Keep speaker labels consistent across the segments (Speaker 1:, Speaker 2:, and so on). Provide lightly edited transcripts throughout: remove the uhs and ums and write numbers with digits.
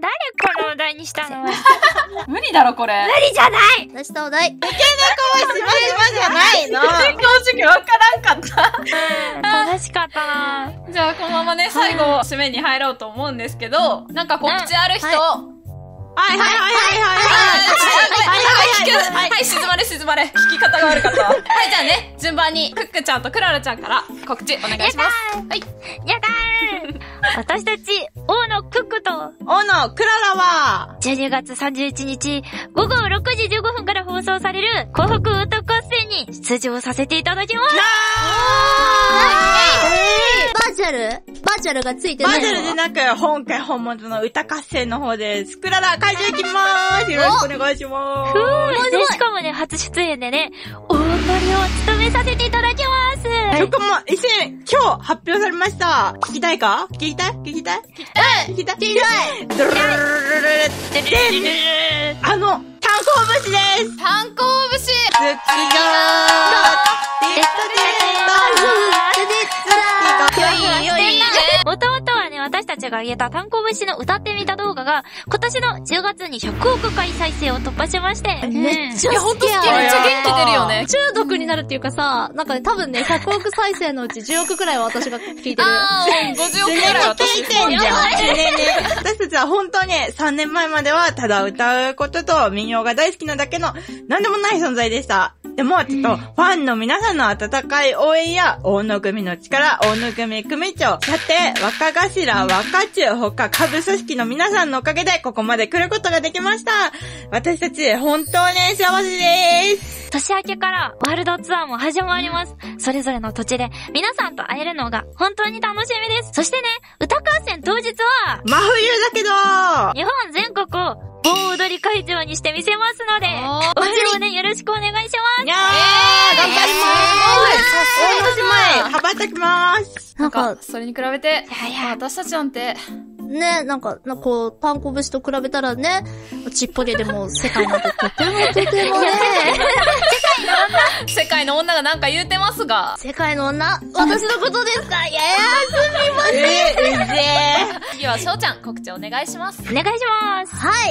Speaker 1: 誰このお題にしたの？
Speaker 2: 無理だろこれ。
Speaker 1: 無理じゃない。
Speaker 3: 出したお題。
Speaker 4: じゃないの。
Speaker 2: 正直わからんかった。
Speaker 1: 正しかったな。
Speaker 2: じゃあこのままね、最後締めに入ろうと思うんですけど、なんか告知ある人。
Speaker 4: はい、
Speaker 2: 静まれ。聞き方が悪かったわ。はい、じゃあね、順番に、クックちゃんとクララちゃんから告知お願いします。はい。
Speaker 1: やだー。私たち、大野クックと、
Speaker 4: 大野クララは、
Speaker 1: 12月31日、午後6時15分から放送される、紅白歌合戦に出場させていただきます。
Speaker 3: バーチャルがついてないの？
Speaker 4: バーチャルでなく、本物の歌合戦の方です。クララ、会場行きまーす。よろしくお願いしまーす。
Speaker 1: で、しかもね、初出演でね、大乗りを務めさせていただきます。
Speaker 4: そこも一緒に今日発表されました。聞きたいか？聞きたいあの、炭鉱節です。
Speaker 2: 炭鉱節。
Speaker 1: もともとはね、私たちが上げた炭鉱節の歌ってみた動画が、今年の10月に100億回再生を突破しまして。
Speaker 3: めっちゃ好きや。
Speaker 2: めっちゃ元気出るよね。
Speaker 3: 中毒になるっていうかさ、なんかね、多分ね、100億再生のうち10億くらいは私が聞いてる。
Speaker 2: 50億くらい私
Speaker 4: 聞いてんじゃん。私たちは本当に3年前まではただ歌うことと民謡が大好きなだけの何でもない存在でした。でも、ちょっと、ファンの皆さんの温かい応援や、大野組の力、大野組組長、さて、若頭、若中、他、下部組織の皆さんのおかげで、ここまで来ることができました。私たち、本当に幸せです。
Speaker 1: 年明けからワールドツアーも始まります。それぞれの土地で皆さんと会えるのが本当に楽しみです。そしてね、歌合戦当日は、
Speaker 4: 真冬だけど、
Speaker 1: 日本全国を盆踊り会場にしてみせますので、お昼をね、よろしくお願いします。
Speaker 4: 頑張りまーす。大年前、羽ばたきまーす。
Speaker 2: なんか、それに比べて、私たちなんて、
Speaker 3: ね、なんかこう、パンコ節と比べたらね、ちっぽけでも世界なんてとてもね、
Speaker 2: 世界の女がなんか言うてますが。
Speaker 3: 世界の女私のことですか？いやすみません。
Speaker 2: 次はしょうちゃん、告知お願いします。
Speaker 1: お願いします。
Speaker 3: はい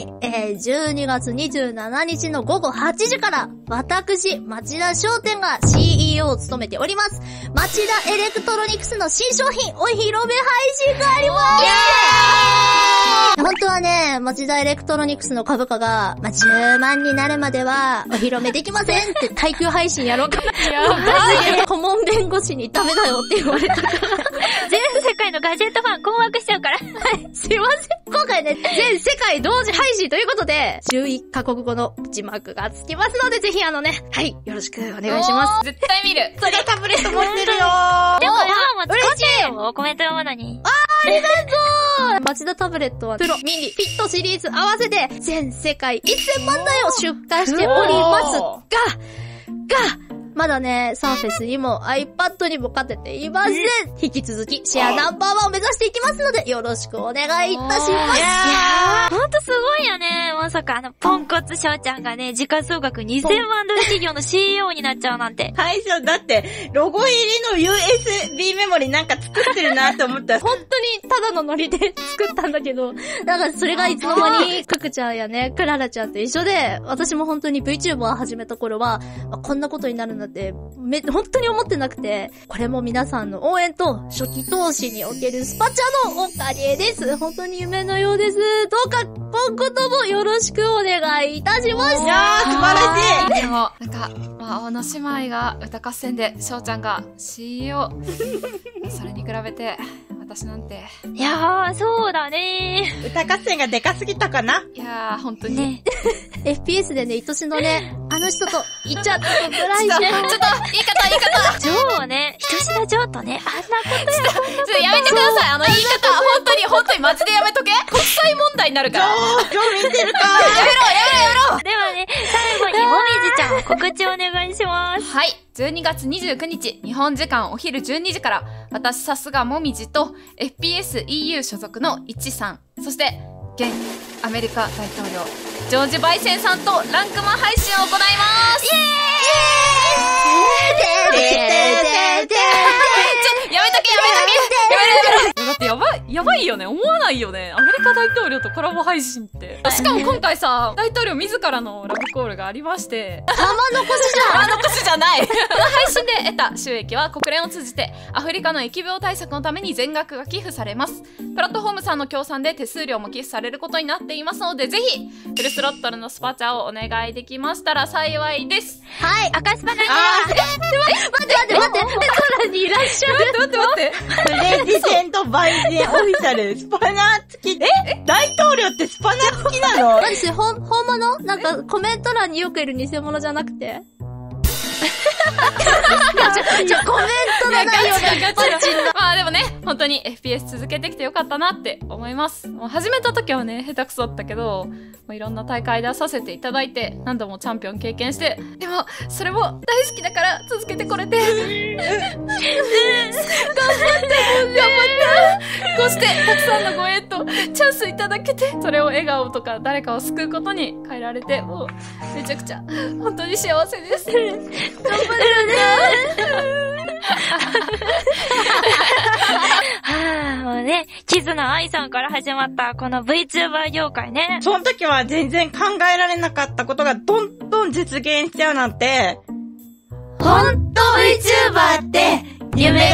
Speaker 3: 。12月27日の午後8時から、私、町田商店が CEO を務めております。町田エレクトロニクスの新商品、お披露目配信があります。本当はね、町田エレクトロニクスの株価が、10万になるまではお披露目できませんって耐久配信やろうかな。顧問弁護士にダメだよって言われたから。
Speaker 1: 全世界のガジェットファン困惑しちゃうから。はい、
Speaker 3: すいません。今回ね、全世界同時配信ということで、11カ国語の字幕がつきますので、ぜひはい、よろしくお願いします。
Speaker 2: 絶対見る。
Speaker 4: それタブレット持ってるよー。
Speaker 1: でも今も使ってよ、コメント読むのに。
Speaker 3: ありがとう。町田タブレットはプロ、ミニ、フィットシリーズ合わせて全世界1000万台を出荷しておりますが、まだね、サーフェスにも iPad にも勝てていません。引き続きシェアナンバー1を目指していきますので、よろしくお願いいたします。
Speaker 1: いやー、ほんとすごいよね。まさかポンコツ翔ちゃんがね、時価総額2000万ドル企業の CEO になっちゃうなんて。
Speaker 4: 最初、だって、ロゴ入りの USB メモリなんか作ってるなって思ったら、
Speaker 3: 本当にただのノリで作ったんだけど、なんかそれがいつの間に、ククちゃんやね、クララちゃんと一緒で、私も本当に VTuber を始めた頃は、こんなことになるなんて、本当に思ってなくて、これも皆さんの応援と初期投資におけるスパチャのおかげです。本当に夢のようです。どうか今後ともよろしくお願いいたします。
Speaker 4: いやー、素晴らしい。
Speaker 2: でも、なんか、大野姉妹が歌合戦で、しょうちゃんが CEO。それに比べて、私なんて。
Speaker 1: いやー、そうだねー。
Speaker 4: 歌合戦がでかすぎたかな？
Speaker 2: いやー、ほんとに。
Speaker 1: ね。
Speaker 3: FPS でね、愛しのね、あの人といっちゃったぐらい
Speaker 2: ちょっと、言い方。
Speaker 1: ジョーをね、ひとしなジョーとね、あんなことや。
Speaker 2: ちょっとやめてください。言い方、本当にマジでやめとけ。国際問題になるから。
Speaker 4: 今日見てるか
Speaker 2: やめろ
Speaker 1: ではね、最後にもみじちゃん告知お願いします。
Speaker 2: はい。12月29日、日本時間お昼12時から、私さすがもみじと FPS EU 所属のいちさん、そして、現アメリカ大統領、ジョージ・バイセンさんとランクマン配信を行います。イエーイやめとけだってやばいよね。思わないよね。アメリカ大統領とコラボ配信って。しかも今回さ、大統領自らのラブコールがありまして。
Speaker 3: 玉残しじゃん。
Speaker 2: 玉残しじゃない。この配信で得た収益は国連を通じてアフリカの疫病対策のために全額が寄付されます。プラットフォームさんの協賛で手数料も寄付されることになっていますので、ぜひフルスロットルのスパチャをお願いできましたら幸いです。
Speaker 3: はい。
Speaker 1: 赤スパがね。
Speaker 3: 待って。空にいらっしゃる。
Speaker 2: 待って。
Speaker 4: プレジデントバイデンオフィシャル、スパナー付き。大統領ってスパナー付きなの？
Speaker 3: 何それ、本物？なんかコメント欄によくいる偽物じゃなくてコメントの内容が
Speaker 2: まあでもね、本当に FPS 続けてきてよかったなって思います。もう始めた時はね、下手くそだったけど、もういろんな大会出させていただいて、何度もチャンピオン経験して、でも、それも大好きだから続けてこれて。頑張った。こうして、たくさんのご縁とチャンスいただけて、それを笑顔とか誰かを救うことに変えられて、もう、めちゃくちゃ、本当に幸せです。頑張るよね。
Speaker 1: はぁ、もうね、キズナアイさんから始まったこの VTuber 業界ね。
Speaker 4: その時は全然考えられなかったことがどんどん実現しちゃうなんて、ほんと VTuber って夢